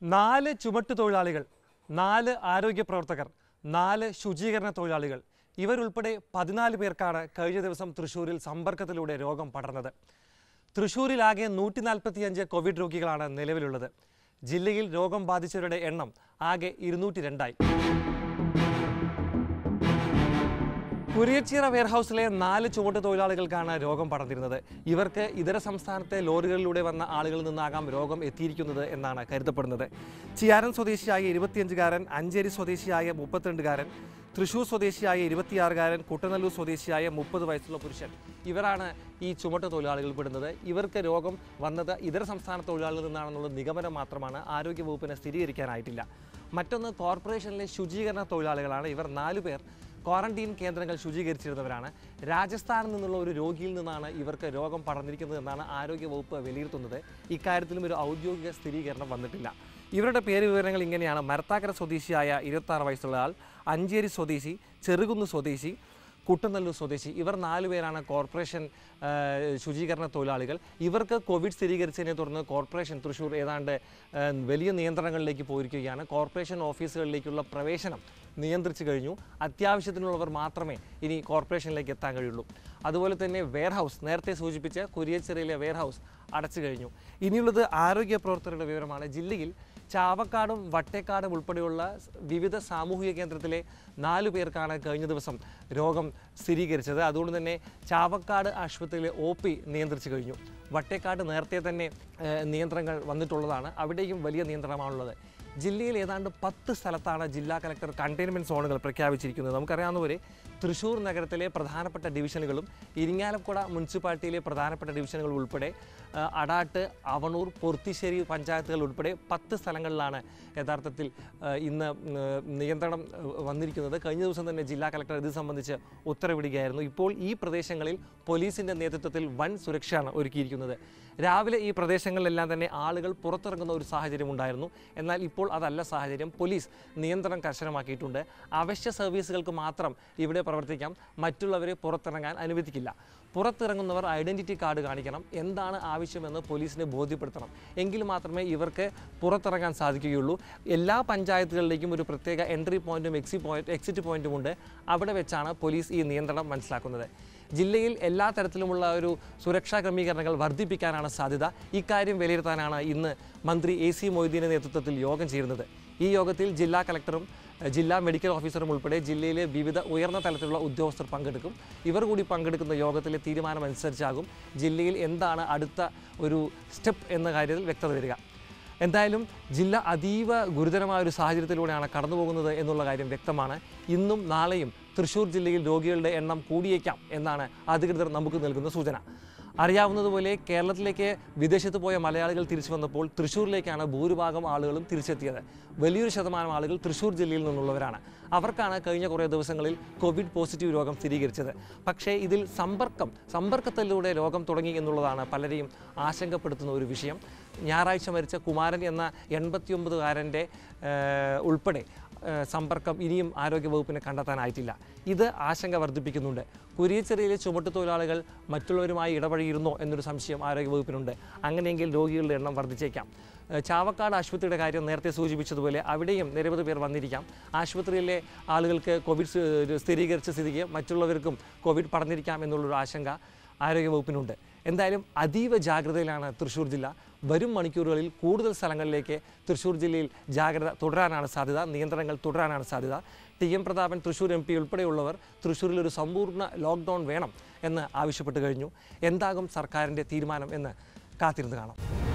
4 ചുമട്ടുതൊഴിലാളികൾ, 4 ആരോഗ്യ പ്രവർത്തകർ, 4 ശുചീകരണ തൊഴിലാളികൾ ഇവരുൾപ്പെടെ 14 പേർക്കാണ് കഴിഞ്ഞ ദിവസം തൃശ്ശൂരിൽ സമ്പർക്കത്തിലൂടെ രോഗം പടർന്നത്. തൃശ്ശൂരിലാകെ 145 കോവിഡ് രോഗികളാണ് നിലവിലുള്ളത്. ജില്ലയിൽ രോഗം ബാധിച്ചവരുടെ എണ്ണം ആകെ 202ആയി. കുരിയച്ചിറ വെയർഹൌസിലെ 4 ചുമട്ടുതൊഴിലാളികൾക്കാണ് രോഗം പടർന്നിരുന്നത്. ഇവർക്ക് ഇതര സംസ്ഥാനത്തെ ലോറികളിലൂടെ വന്ന ആളുകളിൽ നിന്നാകാം രോഗം എത്തിയിരിക്കുന്നത് എന്നാണ് കരുതപ്പെടുന്നത്. ചിയാരൻ സ്വദേശിയായ 25കാരൻ, അഞ്ചേരി സ്വദേശിയായ 32കാരൻ, തൃശൂർ സ്വദേശിയായ 26കാരൻ, കുട്ടനല്ലൂർ സ്വദേശിയായ 30 വയസ്സുള്ള പുരുഷൻ ഇവരാണ് ഈ ചുമട്ടുതൊഴിലാളികൾ പെടുന്നത്. ഇവർക്ക് രോഗം വന്നത് ഇതര സംസ്ഥാന തൊഴിലാളികളിൽ നിന്നാണെന്നുള്ള നിഗമനം മാത്രമാണ് ആരോഗ്യവകുപ്പിനെ സ്ഥിരീകരിക്കാനായിട്ടില്ല. മറ്റൊന്ന് കോർപ്പറേഷനിലെ ശുചീകരണ തൊഴിലാളികളാണ്. ഇവർ 4 പേർ ക്വാറന്റീൻ കേന്ദ്രങ്ങൾ ശുചീകരിച്ചിരുന്നവരാണ്. രാജസ്ഥാനിൽ നിന്നുള്ള ഒരു രോഗിയിൽ നിന്നാണ് ഇവർക്ക് രോഗം പടർന്നിരിക്കുന്നത് എന്നാണ് ആരോഗ്യവകുപ്പ് വിലയിരുത്തുന്നത്. ഇക്കാര്യത്തിലും ഒരു ഔദ്യോഗിക സ്ഥിരീകരണം വന്നിട്ടില്ല. ഇവരുടെ പേര് വിവരങ്ങൾ ഇങ്ങനെയാണ്: മരത്താക്കര സ്വദേശിയായ 26 വയസ്സുള്ള ആൾ, അഞ്ചേരി സ്വദേശി, ചെറുകുന്ന് സ്വദേശി, കുട്ടനല്ലൂർ സ്വദേശി. ഇവർ 4 പേരാണ് കോർപ്പറേഷൻ ശുചീകരണ തൊഴിലാളികൾ. ഇവർക്ക് കോവിഡ് സ്ഥിരീകരിച്ചതിനെ തുടർന്ന് കോർപ്പറേഷൻ തൃശ്ശൂർ ഏതാണ്ട് വലിയ നിയന്ത്രണങ്ങളിലേക്ക് പോയിരിക്കുകയാണ്. കോർപ്പറേഷൻ ഓഫീസുകളിലേക്കുള്ള പ്രവേശനം നിയന്ത്രിച്ചു കഴിഞ്ഞു. അത്യാവശ്യത്തിനുള്ളവർ മാത്രമേ ഇനി കോർപ്പറേഷനിലേക്ക് എത്താൻ കഴിയുള്ളൂ. അതുപോലെ തന്നെ വെയർഹൌസ്, നേരത്തെ സൂചിപ്പിച്ച കുരിയച്ചിറയിലെ വെയർഹൌസ് അടച്ചു കഴിഞ്ഞു. ഇനിയുള്ളത് ആരോഗ്യ പ്രവർത്തകരുടെ വിവരമാണ്. ജില്ലയിൽ ചാവക്കാടും വട്ടേക്കാടും ഉൾപ്പെടെയുള്ള വിവിധ സാമൂഹിക കേന്ദ്രത്തിലെ 4 പേർക്കാണ് കഴിഞ്ഞ ദിവസം രോഗം സ്ഥിരീകരിച്ചത്. അതുകൊണ്ട് തന്നെ ചാവക്കാട് ആശുപത്രിയിലെ OP നിയന്ത്രിച്ചു കഴിഞ്ഞു. വട്ടേക്കാട് നേരത്തെ തന്നെ നിയന്ത്രണങ്ങൾ വന്നിട്ടുള്ളതാണ്. അവിടെയും വലിയ നിയന്ത്രണമാണുള്ളത്. ജില്ലയിൽ ഏതാണ്ട് 10 സ്ഥലത്താണ് ജില്ലാ കളക്ടർ കണ്ടെയ്ൻമെൻറ്റ് സോണുകൾ പ്രഖ്യാപിച്ചിരിക്കുന്നത്. നമുക്കറിയാവുന്നവരെ തൃശ്ശൂർ നഗരത്തിലെ പ്രധാനപ്പെട്ട ഡിവിഷനുകളും ഇരിങ്ങാലക്കുട മുനിസിപ്പാലിറ്റിയിലെ പ്രധാനപ്പെട്ട ഡിവിഷനുകൾ ഉൾപ്പെടെ അടാട്ട്, അവണൂർ, പൊർത്തിശ്ശേരി പഞ്ചായത്തുകൾ ഉൾപ്പെടെ 10 സ്ഥലങ്ങളിലാണ് യഥാർത്ഥത്തിൽ ഇന്ന് നിയന്ത്രണം വന്നിരിക്കുന്നത്. കഴിഞ്ഞ ദിവസം തന്നെ ജില്ലാ കളക്ടർ ഇത് സംബന്ധിച്ച് ഉത്തരവിടുകയായിരുന്നു. ഇപ്പോൾ ഈ പ്രദേശങ്ങളിൽ പോലീസിൻ്റെ നേതൃത്വത്തിൽ വൻ സുരക്ഷയാണ് ഒരുക്കിയിരിക്കുന്നത്. രാവിലെ ഈ പ്രദേശങ്ങളിലെല്ലാം തന്നെ ആളുകൾ പുറത്തിറങ്ങുന്ന ഒരു സാഹചര്യം ഉണ്ടായിരുന്നു. എന്നാൽ ഇപ്പോൾ അതല്ല സാഹചര്യം. പോലീസ് നിയന്ത്രണം കർശനമാക്കിയിട്ടുണ്ട്. അവശ്യ സർവീസുകൾക്ക് മാത്രം ഇവിടെ പ്രവർത്തിക്കാം. മറ്റുള്ളവരെ പുറത്തിറങ്ങാൻ അനുവദിക്കില്ല. പുറത്തിറങ്ങുന്നവർ ഐഡൻറ്റിറ്റി കാർഡ് കാണിക്കണം. എന്താണ് ആവശ്യമെന്ന് പോലീസിനെ ബോധ്യപ്പെടുത്തണം. എങ്കിൽ മാത്രമേ ഇവർക്ക് പുറത്തിറങ്ങാൻ സാധിക്കുകയുള്ളൂ. എല്ലാ പഞ്ചായത്തുകളിലേക്കും ഒരു പ്രത്യേക എൻട്രി പോയിൻറ്റും എക്സിറ്റ് പോയിൻറ്റും ഉണ്ട്. അവിടെ വെച്ചാണ് പോലീസ് ഈ നിയന്ത്രണം മനസ്സിലാക്കുന്നത്. ജില്ലയിൽ എല്ലാ തരത്തിലുമുള്ള ഒരു സുരക്ഷാ ക്രമീകരണങ്ങൾ വർദ്ധിപ്പിക്കാനാണ് സാധ്യത. ഇക്കാര്യം വിലയിരുത്താനാണ് ഇന്ന് മന്ത്രി AC മൊയ്തീൻ്റെ നേതൃത്വത്തിൽ യോഗം ചേരുന്നത്. ഈ യോഗത്തിൽ ജില്ലാ കളക്ടറും ജില്ലാ മെഡിക്കൽ ഓഫീസറും ഉൾപ്പെടെ ജില്ലയിലെ വിവിധ ഉയർന്ന തലത്തിലുള്ള ഉദ്യോഗസ്ഥർ പങ്കെടുക്കും. ഇവർ കൂടി പങ്കെടുക്കുന്ന യോഗത്തിലെ തീരുമാനമനുസരിച്ചാകും ജില്ലയിൽ എന്താണ് അടുത്ത ഒരു സ്റ്റെപ്പ് എന്ന കാര്യത്തിൽ വ്യക്തത വരിക. എന്തായാലും ജില്ല അതീവ ഗുരുതരമായ ഒരു സാഹചര്യത്തിലൂടെയാണ് കടന്നു പോകുന്നത് എന്നുള്ള കാര്യം വ്യക്തമാണ്. ഇന്നും നാളെയും തൃശ്ശൂർ ജില്ലയിൽ രോഗികളുടെ എണ്ണം കൂടിയേക്കാം എന്നാണ് അധികൃതർ നമുക്ക് നൽകുന്ന സൂചന. അറിയാവുന്നതുപോലെ കേരളത്തിലേക്ക് വിദേശത്ത് പോയ മലയാളികൾ തിരിച്ചു വന്നപ്പോൾ തൃശ്ശൂരിലേക്കാണ് ഭൂരിഭാഗം ആളുകളും തിരിച്ചെത്തിയത്. വലിയൊരു ശതമാനം ആളുകൾ തൃശ്ശൂർ ജില്ലയിൽ നിന്നുള്ളവരാണ്. അവർക്കാണ് കഴിഞ്ഞ കുറേ ദിവസങ്ങളിൽ കോവിഡ് പോസിറ്റീവ് രോഗം സ്ഥിരീകരിച്ചത്. പക്ഷേ ഇതിൽ സമ്പർക്കത്തിലൂടെ രോഗം തുടങ്ങി എന്നുള്ളതാണ് പലരെയും ആശങ്കപ്പെടുത്തുന്ന ഒരു വിഷയം. ഞായറാഴ്ച മരിച്ച കുമാരൻ എന്ന 89കാരൻ്റെ ഉൾപ്പെടെ സമ്പർക്കം ഇനിയും ആരോഗ്യവകുപ്പിനെ കണ്ടെത്താനായിട്ടില്ല. ഇത് ആശങ്ക വർദ്ധിപ്പിക്കുന്നുണ്ട്. കുരിയച്ചിറയിലെ ചുമട്ടുതൊഴിലാളികൾ മറ്റുള്ളവരുമായി ഇടപഴകിയിരുന്നോ എന്നൊരു സംശയം ആരോഗ്യവകുപ്പിനുണ്ട്. അങ്ങനെയെങ്കിൽ രോഗികളുടെ എണ്ണം വർദ്ധിച്ചേക്കാം. ചാവക്കാട് ആശുപത്രിയുടെ കാര്യം നേരത്തെ സൂചിപ്പിച്ചതുപോലെ അവിടെയും നിരവധി പേർ വന്നിരിക്കാം. ആശുപത്രിയിലെ ആളുകൾക്ക് കോവിഡ് സ്ഥിരീകരിച്ച സ്ഥിതിക്ക് മറ്റുള്ളവർക്കും കോവിഡ് പടർന്നിരിക്കാം എന്നുള്ളൊരു ആശങ്ക ആരോഗ്യവകുപ്പിനുണ്ട്. എന്തായാലും അതീവ ജാഗ്രതയിലാണ് തൃശ്ശൂർ ജില്ല. വരും മണിക്കൂറുകളിൽ കൂടുതൽ സ്ഥലങ്ങളിലേക്ക് തൃശ്ശൂർ ജില്ലയിൽ ജാഗ്രത തുടരാനാണ് സാധ്യത, നിയന്ത്രണങ്ങൾ തുടരാനാണ് സാധ്യത. TM പ്രതാപൻ, തൃശ്ശൂർ MP ഉൾപ്പെടെയുള്ളവർ തൃശ്ശൂരിൽ ഒരു സമ്പൂർണ്ണ ലോക്ക്ഡൗൺ വേണം എന്ന് ആവശ്യപ്പെട്ട് കഴിഞ്ഞു. എന്താകും സർക്കാരിൻ്റെ തീരുമാനം എന്ന് കാത്തിരുന്ന് കാണാം.